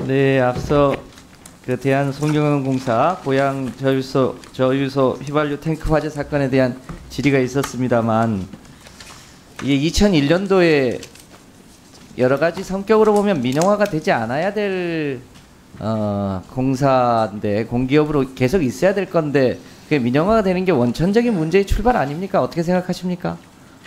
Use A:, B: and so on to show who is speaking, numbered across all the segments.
A: 네, 앞서 그 대한송경항공사 고양 저유소 휘발유 탱크 화재 사건에 대한 질의가 있었습니다만, 이게 2001년도에 여러 가지 성격으로 보면 민영화가 되지 않아야 될 공사인데, 공기업으로 계속 있어야 될 건데, 그게 민영화가 되는 게 원천적인 문제의 출발 아닙니까? 어떻게 생각하십니까?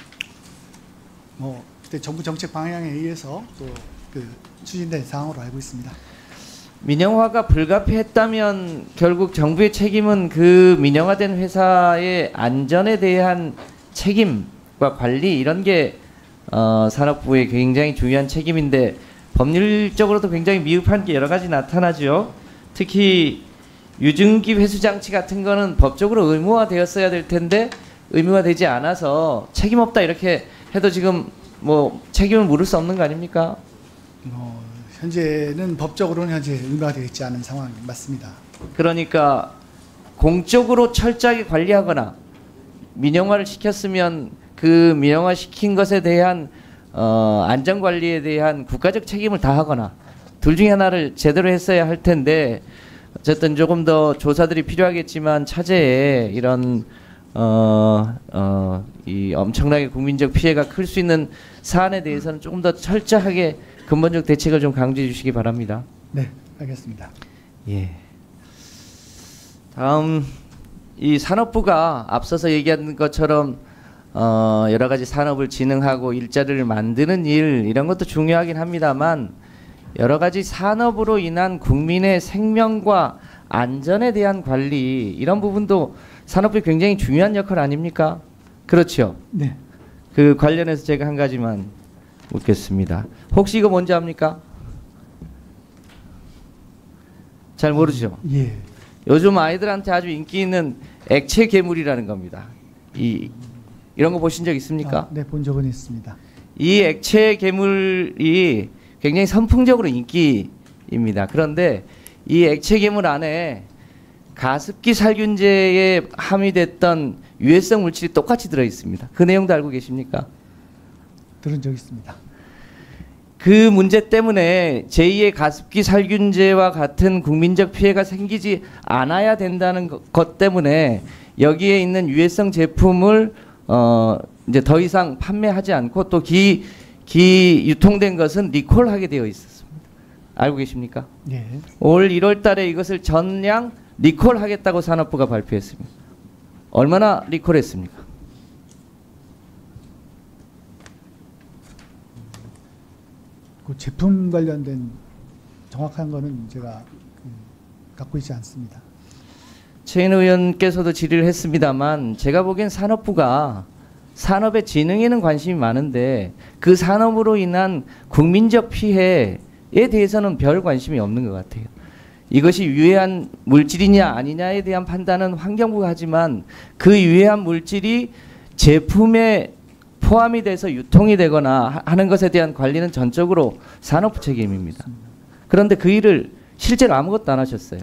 B: 그때 정부 정책 방향에 의해서 또 추진된 사항으로 알고 있습니다.
A: 민영화가 불가피했다면 결국 정부의 책임은 그 민영화된 회사의 안전에 대한 책임과 관리, 이런 게 산업부의 굉장히 중요한 책임인데, 법률적으로도 굉장히 미흡한 게 여러 가지 나타나죠. 특히 유증기 회수 장치 같은 거는 법적으로 의무화되었어야 될 텐데 의무화되지 않아서 책임 없다 이렇게 해도 지금 뭐 책임을 물을 수 없는 거 아닙니까?
B: 현재는 법적으로는 현재 의무화되어 있지 않은 상황이 맞습니다.
A: 그러니까 공적으로 철저하게 관리하거나 민영화를 시켰으면 그 민영화 시킨 것에 대한 안전관리에 대한 국가적 책임을 다하거나 둘 중에 하나를 제대로 했어야 할 텐데, 어쨌든 조금 더 조사들이 필요하겠지만 차제에 이런 이 엄청나게 국민적 피해가 클 수 있는 사안에 대해서는 조금 더 철저하게 근본적 대책을 좀 강조해 주시기 바랍니다.
B: 네, 알겠습니다.
A: 예. 다음, 이 산업부가 앞서서 얘기한 것처럼 여러 가지 산업을 진흥하고 일자리를 만드는 일, 이런 것도 중요하긴 합니다만, 여러 가지 산업으로 인한 국민의 생명과 안전에 대한 관리, 이런 부분도 산업부의 굉장히 중요한 역할 아닙니까? 그렇죠?
B: 네.
A: 그 관련해서 제가 한 가지만 묻겠습니다. 혹시 이거 뭔지 압니까? 잘 모르죠?
B: 예.
A: 요즘 아이들한테 아주 인기 있는 액체 괴물이라는 겁니다. 이런 거 보신 적 있습니까?
B: 네, 본 적은 있습니다.
A: 이 액체 괴물이 굉장히 선풍적으로 인기입니다. 그런데 이 액체 괴물 안에 가습기 살균제에 함유됐던 유해성 물질이 똑같이 들어 있습니다. 그 내용도 알고 계십니까?
B: 들은 적 있습니다.
A: 그 문제 때문에 제2의 가습기 살균제와 같은 국민적 피해가 생기지 않아야 된다는 것 때문에 여기에 있는 유해성 제품을 이제 더 이상 판매하지 않고 또 유통된 것은 리콜하게 되어 있었습니다. 알고 계십니까?
B: 예.
A: 올 1월 달에 이것을 전량 리콜하겠다고 산업부가 발표했습니다. 얼마나 리콜했습니까?
B: 그 제품 관련된 정확한 거는 제가 갖고 있지 않습니다.
A: 최인 의원께서도 질의를 했습니다만, 제가 보기엔 산업부가 산업의 진흥에는 관심이 많은데 그 산업으로 인한 국민적 피해에 대해서는 별 관심이 없는 것 같아요. 이것이 유해한 물질이냐 아니냐에 대한 판단은 환경부가 하지만 그 유해한 물질이 제품에 포함이 돼서 유통이 되거나 하는 것에 대한 관리는 전적으로 산업부 책임입니다. 그런데 그 일을 실제로 아무것도 안 하셨어요.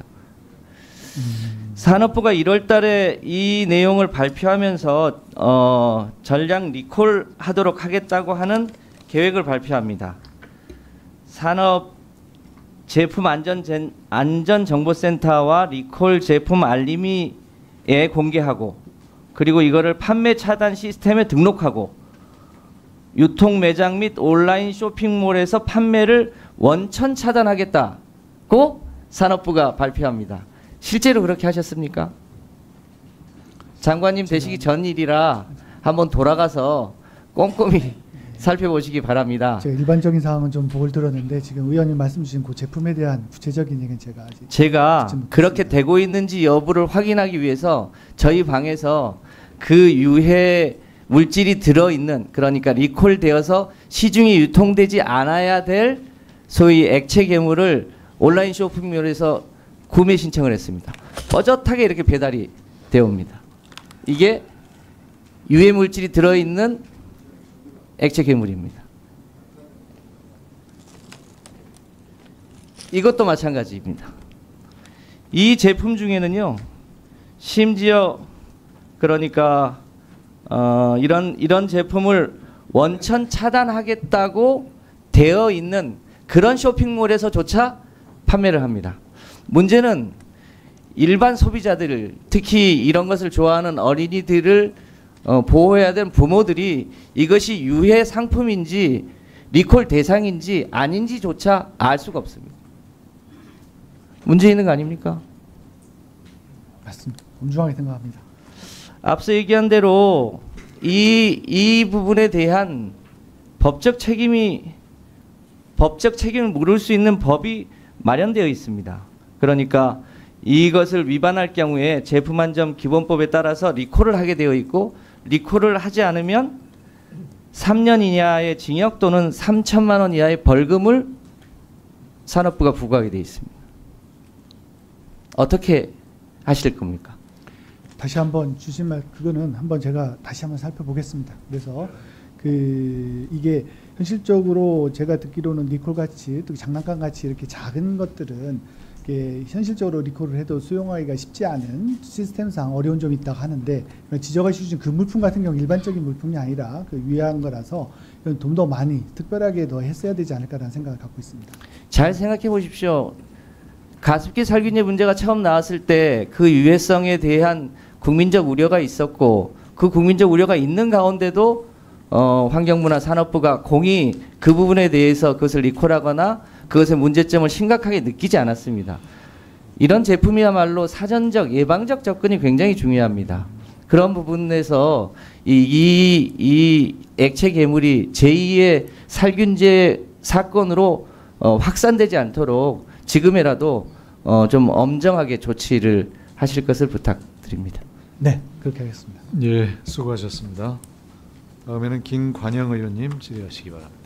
A: 산업부가 1월 달에 이 내용을 발표하면서 전량 리콜하도록 하겠다고 하는 계획을 발표합니다. 산업 제품 안전정보센터와 리콜 제품 알림이에 공개하고, 그리고 이거를 판매 차단 시스템에 등록하고, 유통 매장 및 온라인 쇼핑몰에서 판매를 원천 차단하겠다고 산업부가 발표합니다. 실제로 그렇게 하셨습니까? 장관님 되시기 전 일이라 한번 돌아가서 꼼꼼히 살펴보시기 바랍니다.
B: 제가 일반적인 사항은 좀 보고를 들었는데 지금 의원님 말씀 주신 그 제품에 대한 구체적인 얘기는
A: 제가 그렇게 되고 있는지 여부를 확인하기 위해서 저희 방에서 그 유해 물질이 들어있는, 그러니까 리콜되어서 시중에 유통되지 않아야 될 소위 액체 괴물을 온라인 쇼핑몰에서 구매 신청을 했습니다. 뻐젓하게 이렇게 배달이 되옵니다. 이게 유해 물질이 들어있는 액체 괴물입니다. 이것도 마찬가지입니다. 이 제품 중에는요, 심지어 그러니까 이런 제품을 원천 차단하겠다고 되어 있는 그런 쇼핑몰에서조차 판매를 합니다. 문제는 일반 소비자들, 특히 이런 것을 좋아하는 어린이들을 보호해야 되는 부모들이 이것이 유해 상품인지 리콜 대상인지 아닌지조차 알 수가 없습니다. 문제 있는 거 아닙니까?
B: 맞습니다. 엄중하게 생각합니다.
A: 앞서 얘기한 대로 이 부분에 대한 법적 책임을 물을 수 있는 법이 마련되어 있습니다. 그러니까 이것을 위반할 경우에 제품안전 기본법에 따라서 리콜을 하게 되어 있고, 리콜을 하지 않으면 3년 이하의 징역 또는 3천만 원 이하의 벌금을 산업부가 부과하게 되어 있습니다. 어떻게 하실 겁니까?
B: 다시 한번 주신 말 그거는 한번 제가 다시 한번 살펴보겠습니다. 그래서 이게 현실적으로 제가 듣기로는 리콜 같이 또 장난감 같이 이렇게 작은 것들은 이게 현실적으로 리콜을 해도 수용하기가 쉽지 않은 시스템상 어려운 점이 있다고 하는데, 지적하신 그 물품 같은 경우 일반적인 물품이 아니라 유해한 거라서 좀 더 많이 특별하게 더 했어야 되지 않을까라는 생각을 갖고 있습니다.
A: 잘 생각해 보십시오. 가습기 살균제 문제가 처음 나왔을 때 그 유해성에 대한 국민적 우려가 있었고, 그 국민적 우려가 있는 가운데도 환경부나 산업부가 공히 그 부분에 대해서 그것을 리콜하거나 그것의 문제점을 심각하게 느끼지 않았습니다. 이런 제품이야말로 사전적 예방적 접근이 굉장히 중요합니다. 그런 부분에서 이 액체 괴물이 제2의 살균제 사건으로 확산되지 않도록 지금이라도 좀 엄정하게 조치를 하실 것을 부탁드립니다.
B: 네, 그렇게 하겠습니다.
C: 예, 수고하셨습니다. 다음에는 김관영 의원님 질의하시기 바랍니다.